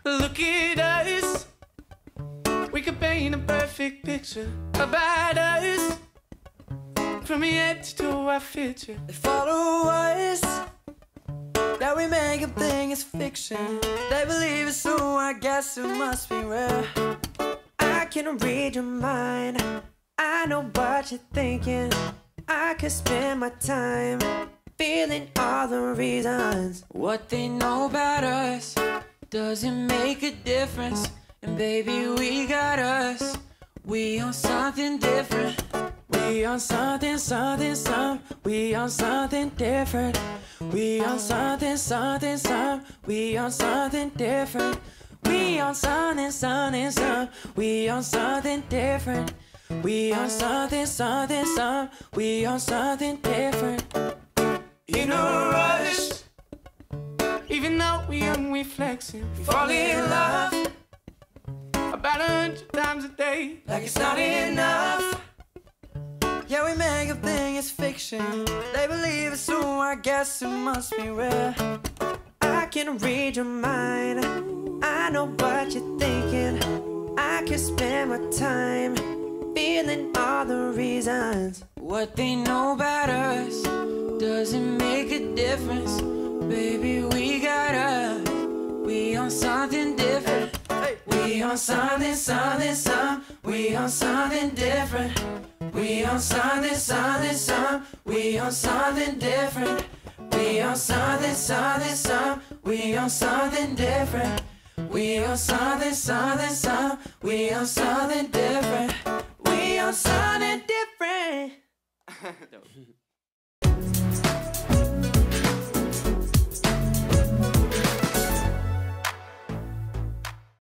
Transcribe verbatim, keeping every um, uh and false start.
Look at us. We could paint a perfect picture about us, from the edge to our future. They follow us, that we make up thing is fiction. They believe it, so I guess it must be real. I can read your mind, I know what you're thinking. I could spend my time feeling all the reasons. What they know about us doesn't make a difference. And baby, we got us. We on something different. We on something, something, some. We on something different. We on something, something, some. We on something different. We on something, something, some. We on something different. We on something, something, some. We on something different. In a rush, even though we young, we flexing. We fall in love about a hundred times a day, like it's not enough. Yeah, we make up thing is fiction. They believe it, so I guess it must be real. I can read your mind, I know what you're thinking. I can spend my time feeling all the reasons. What they know about us doesn't make a difference. Baby, we got us. We on something different. We on something, something, some. We on something different. We on something, something, some. We on something different. We on something, something, some. We on something different. We on something, something, some. We on something different. We on something different.